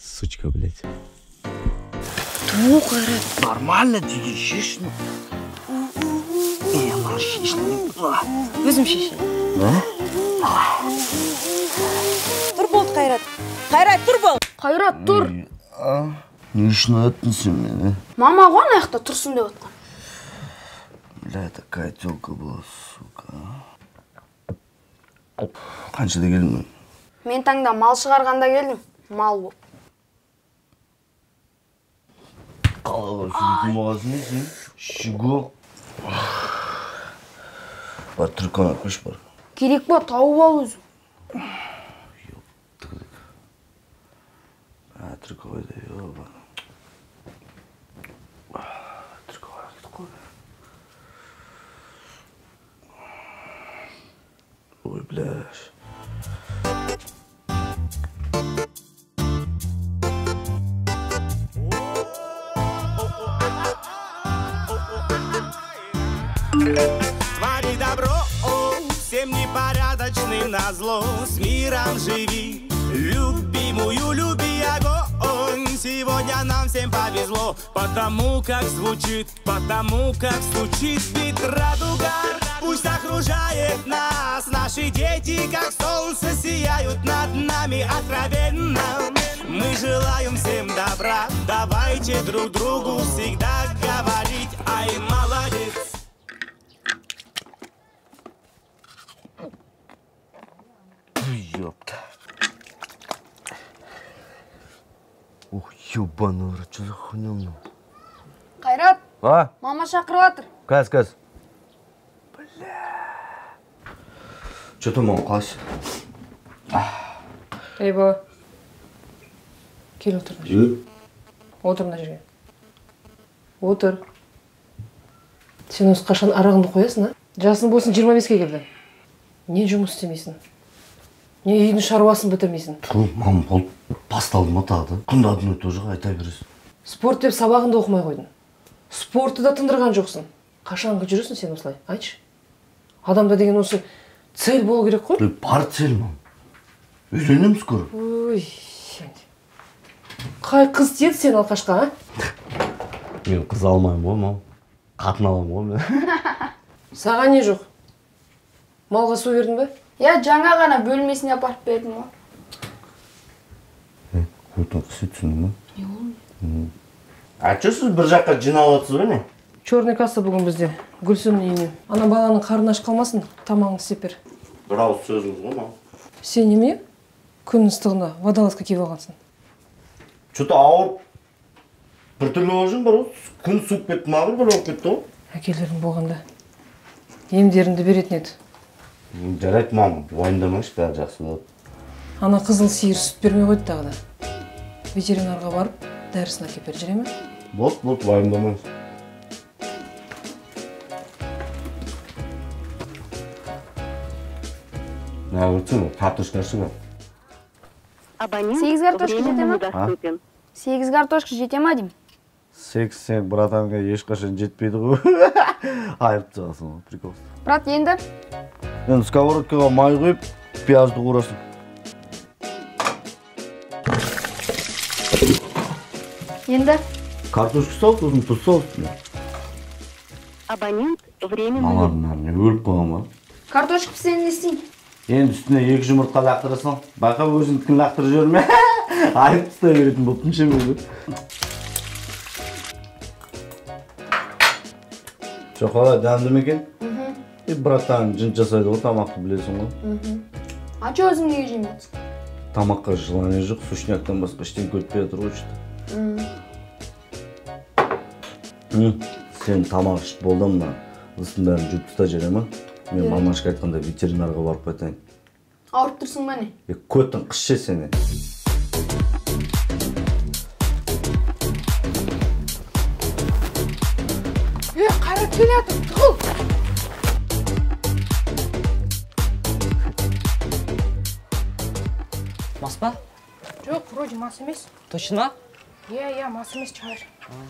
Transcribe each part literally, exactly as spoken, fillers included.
Сучка, блядь. Ну, Кайрат. Нормально, деги, шешін. Е, мал шешін. Өзім шешін. Да? Тұр болды, Кайрат. Кайрат, тұр бол. Кайрат, тұр. Не үшін аттың сен мені? Мама ғой аяқта тұрсын деп отқан. Бля, такая тёлка была, сука. Қаншада келдің? Мен таңда мал шығарғанда келдім. Мал бұл. Қалаға сөйтім оғасын дейсің? Шиго. Бар, түркан атпыш бар. Керек ба, тауып ал өзім. А, түркан ойда, еба. Түркан ойда кетіп қой. Ой, бляш. Твори добро, всем непорядочным назло. С миром живи, любимую люби огонь. Сегодня нам всем повезло, потому как звучит, потому как стучит бит радуга. Пусть окружает нас, наши дети, как солнце, сияют над нами откровенно. Мы желаем всем добра, давайте друг другу всегда говорить: ай, молодец. Ёпта. Ух, ёбаный рот, что за хуйня мынау? Кайрат, А? мама шақырып жатыр. Кәз, кәз. Бля. Что там мама қалайсың? Ей, бала. Кел отыр. Е? Отыр мына жерге. Отыр. Сен осы қашан арағыңды қоясың, а? Жасың болсын жиырма беске келді. Не жұмыс істемейсің? Не үйдің шаруасын бітірмейсің? Ту, мам, бол басталды ма тағы да? Күнді адын өте жағы айта бересің. Спорт деп сабағыңды оқымай қойдың. Спортты да тындырған жоқсың. Қашанғы жүресің сен осылай? Айтшы. Адамда деген осы цель болу керек қой? Бар цель, мам. Үйленеміз көрі. Ой, қай қыз теді сен алқашқа, а? Мен қыз алмайым ғой, мам. Қатын алам ғой мен. Саған не жоқ? Малға су бердің бе? Я жаңа ғана бөлмесіне апарып бердім ғой. Е, көтін қысы түсінді ма? Не ол? А че сіз бір жаққа жиналатсыз ба не? Черный касса бүгін бізде. Гүлсімнің үйіне. Ана баланың қарны аш қалмасын, тамағын істеп бер. Bir ауыз сөзіңіз ғой, мам. Сен неме? Күн ыстығында водолазка киіп алғансың. Что-то ауырып бір түрлі болжың бар ғой. Күн суып кетті, мағыр бір олып кетті ғой. Әкелерің болғанда емдеріңді беретін еді. Жарайды, мам, уайымдамаңыз, бәрі жақсы болады. Ана қызыл сиыр сүт бермей қойды тағы да. Ветеринарға барып, дәрісін әкеп бер, жүре ме? Болды, болды, уайымдамаңыз. Ne yapıyorsun? Kартошкасы бар. Сегіз картошка жете ма? Сегіз картошка жете ма деймін? Сегіз сен братанға ешқашан жетпейді ғой. Айып тұрасың ғой, прикол. Брат, енді? Енді сковородкаға май құйып, пиязды қуырасың. Енді? Картошка сал, сосын тұз сал үстіне. Абонент временно... Малардың не өліп қойған ба? Картошка пісен не істейін? Енді үстіне екі жұмыртқа лақтырасың. Байқа өзіңдікін лақтырып жүрме. Айып тұстай беретін болыптың ше мені. Жоқала, дәмді ме екен? И братан жын жасайды ғой, тамақты білесің ғой. А че өзің неге жемейсің? Тамаққа желание жоқ, сушняктан басқа ештеңе көтпей жатыр ғой что. Сен тамақ ішіп болды мына ысын бәрін жуып тастап жүре ма? Мен мамашқа айтқанда ветеринарға барып қайтайын. Ауырып тұрсың ба не? Көттің қыс ше сені. Е, Қайрат келе жатыр, тұғыл! Мас па? Жоқ, вроде мас емес. Точно? Иә, иә, мас емес шығар.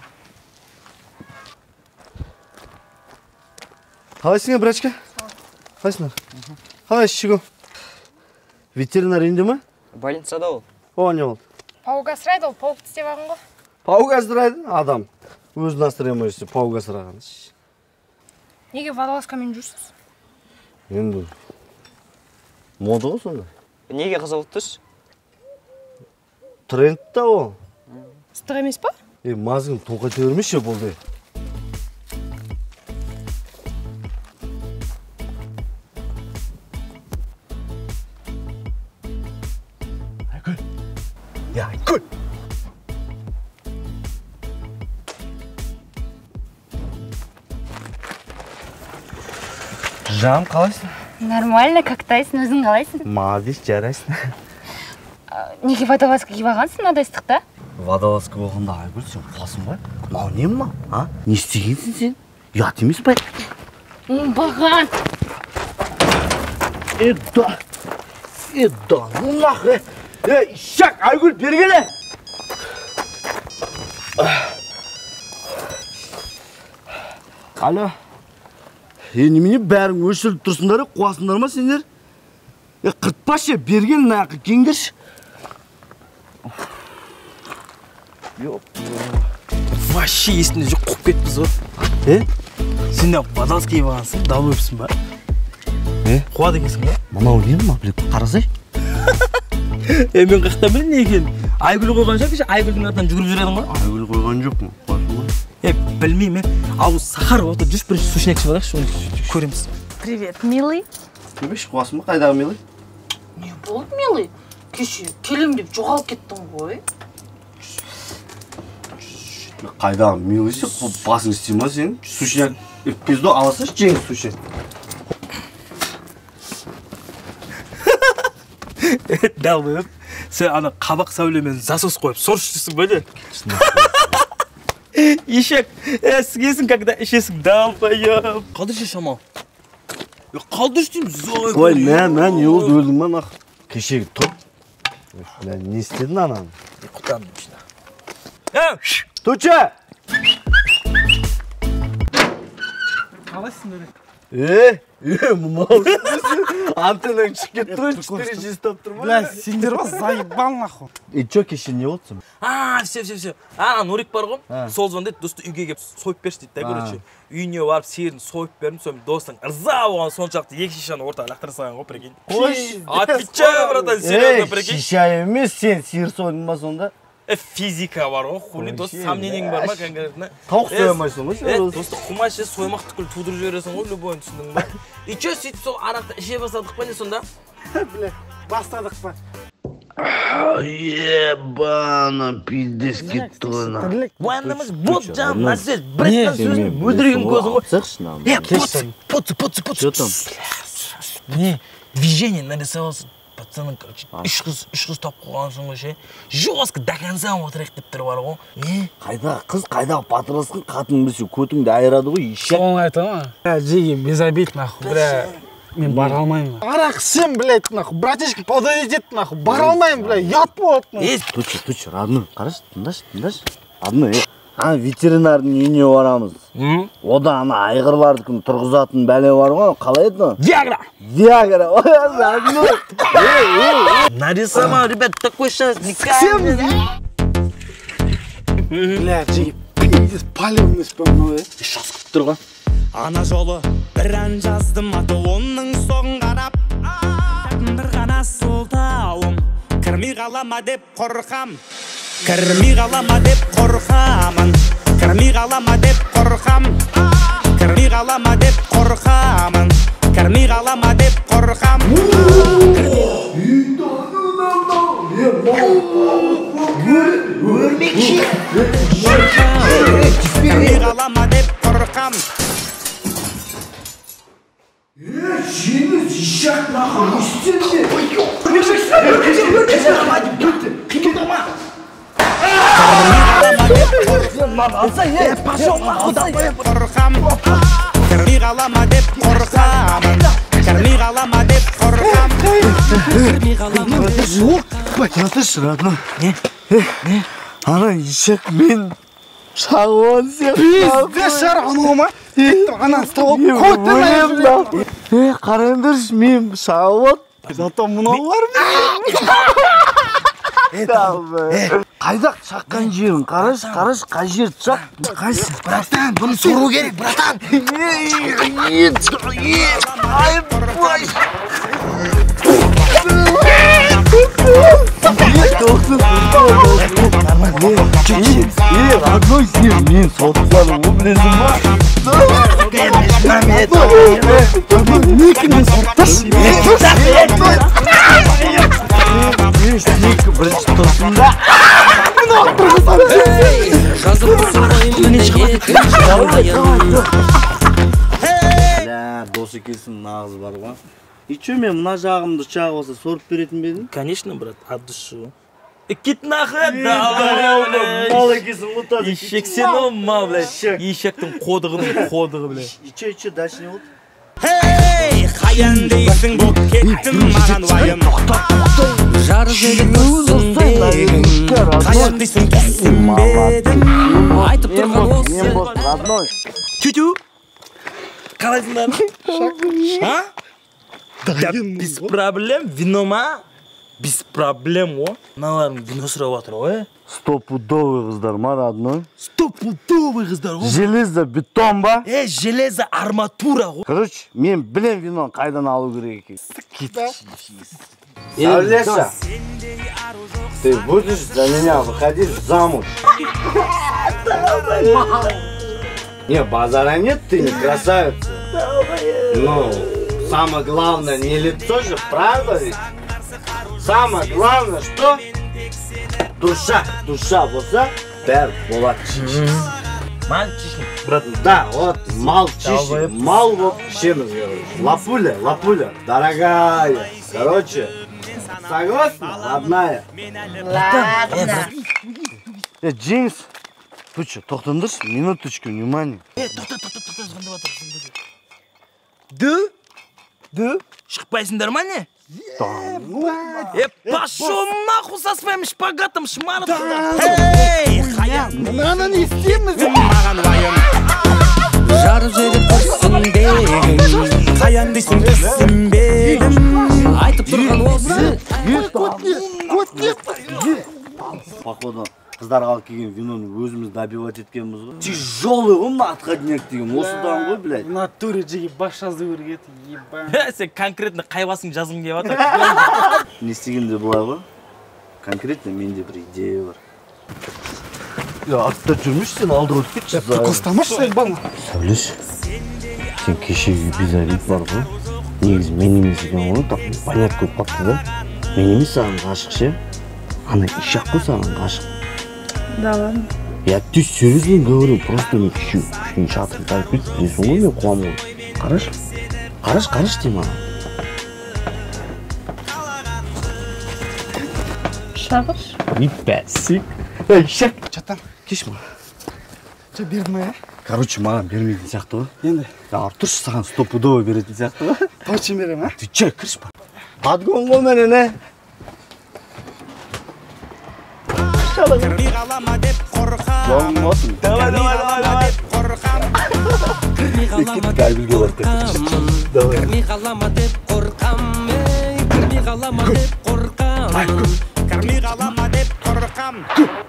Қалайсың, брачка? Қалайсыңдар? Қалай, Шиго? Ветеринар үйінде ма? Больницада ол. О, не болды? Паук асырайды, ол паук істеп алған ғой. Паук асырайды, адам. Өзін асырамай жүрсе, паук асыраған. Неге водолазкамен жүрсіз? Енді мода ғой сонда. Неге қызығып тұрсыз? Тренд та ол. Ыстық емес па? Е, мазығын тоқа термеші болды. Айгүл. Я, Айгүл. Жаным, қалайсың? Нормально, кактайсың, өзің қалайсың? Молодец, жарайсың. Неге водолазка киіп алғансың, мынадай ыстықта? Водолазка болғанда Айгүл, сен құласың ба? Мынау не мынау? А? Не істегенсің сен? Ұят емес па? Оңбаған! Эда! Эда! Ну нахуй! Э, шак! Айгүл, бергеле! Алло. Е, немене бәрің өшіріп тұрсыңдар, қуасыңдар ма сендер? Е, қыртпашы, берген нақы, кеңдерші. Вообще есінде жоқ қоп кетпіз ғой. Е? Сен де водолазка киіп алғансың, дабыл өпсің ба? Е? Қуады екенсің ба? Мынау не ма, біліп, қарасай. Е, мен қаяқтан білем не екен? Айгүл қойған жоқ, Айгүлдің артынан жүгіріп жүредің ғой? Айгүл қойған жоқ му? Қойсын ба? Е, білмеймін мен. Ал сахар отыр, жүз бірінші сушняк ішіп алайықшы, оны көреміз. Привет, милый. Көбеш, қуасың ба? Қайдағы милый? Не болды, милый? Кеше келем деп жоғалып кеттің ғой. Қайдағы милыйсы, басың істей ма сен? Сушняк, пизду аласаш, жеңіз сушняк. Дәл бөп, сен ана қабақ сәулемен засос қойып, сорш ішесің бөлі. Ишек, сігесің, когда ішесің, дал байып. Қалдыр ше шамал. Қалдыр штейм, зой. Ой, мән, мән, не олды өлдің ма нақ? Кешегі тұр. Мән, не істедің ананы? Құтандым ішіне. Туча! Қалайсың бөлі? Е, е, мұнау антеннаң шығып кетті ғой, четыре жестап тұр ма? Бля, сендер ба, заебал нахуй. Е, чё, кеше не олдсың? А, все, все, все. А, Нурик бар ғой, сол звондайды, досты үйге кеп сойып берші дейді, короче. Үйіне барып, сиырын сойып бердім, соң достың ырза болған соншақты екі шишаны ортаға лақтыра салған ғой, прикинь. Қой, отвечаю, братан, серьезно, прикинь. Шиша емес, сен сиыр сойдың ба сонда? Э, физика бар ғой, хули дос, сомнениең бар ма конкретно? Тауық соймайсың ғой сен? Э, досты құмаш соймақ түкіл тудырып жібересің ғой, любойын түсіндің ба? И чё, сөйтіп сол арақты іше бастадық па не сонда? Бля, бастадық па. Ебана, пиздес кетті ғой на. Уайымдамыз, бот жан, нәрсез, бір еттен сөзін өдірген көзің ғой. Сықшы нам. Э, поцы, поцы, поцы, поцы. Чё там? Не, движение нарисовался. Пацаны, короче, үш қыз, үш қыз тап қойған соң ғой ше. Жестко до конца отырайық деп тұр бар ғой. Не? Қайдағы қыз, қайдағы патрасқын қатын білсе көтіңді айырады ғой, ишек. Соны айтама. Жеги, без обид, нахуй, бля. Мен бара алмаймын. Арақ сен, блядь, нахуй, братишка подойдет ет, нахуй. Бара алмаймын, бля, ят болады, нахуй. Е, туча, туча, родной, қараш, тыңдашы, тыңдашы. Родной, е. Ана ветеринардың үйіне барамыз. Ода ана айғырлардікін тұрғызатын бәле бар ғой, қалай еді? Виагра! Виагра, ой, родной. Нарисовал, ребят, такой сейчас Всем, бля, жеги, пиздец, палевный спам, е. Шас күтіп тұр ғой. Ана жолы бір ән жаздым аты оның соғын қарап. Бір ғана сұлтауым, кірмей қалама деп қорқам. Кірмей қалама деп қорқамын. Кірмей қалама деп қорқам. Кірмей қалама деп қорқамын. Кірмей қалама деп қорқам. Кірмей қалама деп қорқам. Жеңіз, ишак, нахуй, үстенде. Пошел нахуй, қорқам. Кірмей қалама деп қорқамын. Кірмей қалама деп қорқам. Кірмей қалама деп қорқам. Жатыршы, родной. Не? Не? Ана ишак мен шағуан сияқты. Пиздец, шарғаны ма? Ана стауып көтін айып. Е, қарайымдыршы, мен шағуан. Зато мынау бар ма? Қайдақ шаққан жерің, қараш, қараш, қай жер шақ? Қайсы? Братан, бұны сору керек, братан. Родной сен, мен соттарым, ол білесің ба? Некімен сотташ? Екі бірінші тұрсында. Дос екенсің, нағыз бар ғой. Ичо мен мына жағымды шағы болса сорып беретін бедім? Конечно, брат, от души. Кит нахуй, давай, Мал екенсің, ұтады. Ишек сен ома, блядь. Ишектің қодығының қодығы, блядь. Ичо, ичо, дальше не болды? Хей, қаян дейсің боп кеттім маған уайым. Жар жегін үстіндегін, қаян дейсің түсінбедім. Айтып тұрған осы. Мен бос, родной. Тю-тю. Қалайсыңдар? А? Да без проблем, вино ма? Без проблем, о. Мыналарың вино сұрап жатыр, ой. Стопудовый қыздар ма, родной? Стопудовый қыздар, о. Железо бетон ба? Э, железо арматура, о. Короче, мен білем вино қайдан алу керек екен. Савлеша, ты будешь за меня выходить замуж? Не, базара нет, ты не красавица. Ну, самое главное, не лицо же, правда ведь? Самое главное, что? Душа, душа болса, бәрі болады чишін. Мал чишін, брат. Да, вот, мал чишін, мал вот ішеміз. Лапуля, лапуля, дорогая. Короче, согласна, родная? Ладно. Э, Джеймс, ты что, тоқтындыршы, минуточку, внимание. Э, тоқта, тоқта, тоқта, звондап жатыр, звондап жатыр. Ды? Ды? Шықпайсыңдар ма не? Э, пошел нахуй со своим шпагатом, шмаров. Хей, қаян Мынаны не істейміз? маған уайым. Жар жегін үстіндегін, қаян дейсің түсінбедім. Айтып тұрған осы. Походу, қыздарға алып келген виноны өзіміз добивать еткенбіз ғой. Тяжелый ғой мына отходняк деген, осыдан ғой, блядь. В натуре жеге баш жазу керек еді, ебан. Э, сен конкретно қай басың жазғың келіп жатыр? Не істегенде былай ғой. Конкретно менде бір идея бар. Я артта жүрмеш, сен алдыға өтіп кетші. Қостамаш сен бана. Сәулеш, сен кешегі бизавид бар ғой. Негізі мен емес екен ғой, так понятно көп қапты да. Мен емес саған ғашық ше. Ана ишақ қой саған ғашық. Да ладно. Я ты серьезно говорю, просто не хочу. Не шатыр тайып кетті, білесің ғой мен қуамын. Қараш, қараш, қараш деймін ана. Шағыш. Ипәсік. Эй, ишақ. Чатан, Кеш ма? че бердің ма, Короче, маған бермейтін сияқты ғой. Енді, Я тұршы саған стопудовый беретін сияқты ғой. точно берем, а? Ты че, кіріш ба? Подгон ғой менен, ә? Кірмей қалама деп қорқам. Болмасын. Давай, давай, давай, давай. Кірмей қалама деп қорқам. Кірмей қалама деп қорқам. Кірмей қалама деп қорқам. Кірмей қалама деп қорқам.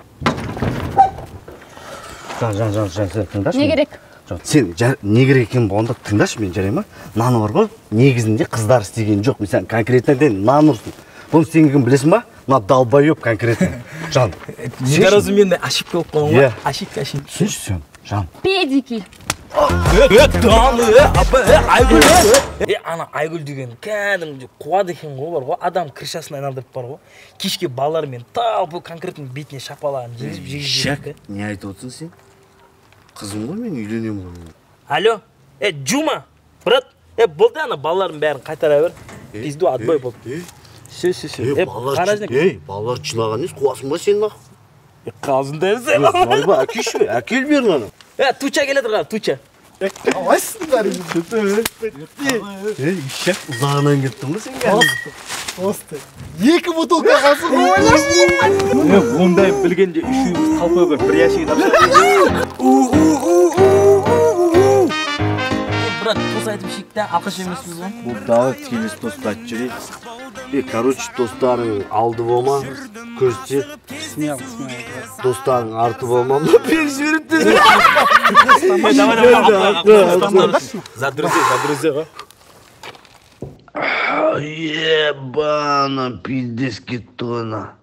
Жан, жан, жан, жан, сен тыңдашы. Не керек? Жоқ, сен не керек екен болғанда тыңдашы мен жарай ма? Наны бар ғой, негізінде қыздар істеген жоқ. Мен сен конкретно дейін, наны ұрсын. Бұны сен кім білесің ба? Мына долбоеб конкретно. Жан. Неразуменная ошибка болып қалған ғой. Ошибка, ошибка. Сенші сен, жан. Педики. Э, дан, э, апа, э, Айгүл, э. Э, ана Айгүл деген кәдімгі қуады екен ғой бар ғой. Адам крышасын айналдырып бар ғой. Кешке балалармен тал бұл конкретно бетіне шапалаған жегізіп жегізіп. Не айтып отырсың сен? Қызым ғой мен үйленемін ғой. Алло, э, Джума, брат, э, болды ана балалардың бәрін қайтара бер. Пизду отбой болды. Все, все, все. Э, қаражник. Ей, балалар жылаған емес, қуасың ба сен нақ? Э, қалжыңдайсың сен. Ойба, әкеші бе, әкел бер наны. Э, Туча келеді қар, Туча. Қалайсыңдар? Ей, ишек, ұзағынан кеттің ба сен кәдімгі? Просто. Екі бутылка қалсын ғой ойлашын. Э, ондай білгенде үшеуміз қалпай бір бір ящик тапшы. Брат, тост айтып ішейік та, алқаш емеспіз ба? Бұл давай тікелес тосты айтып жүрейік. Е, короче, тостарың алды болма. Көрсет. Смел, смел. Достарың арты болмам да перші беріп деді. Давай, давай, давай. За друзей, за друзей, ғой. Ебана, пиздец кетті ona.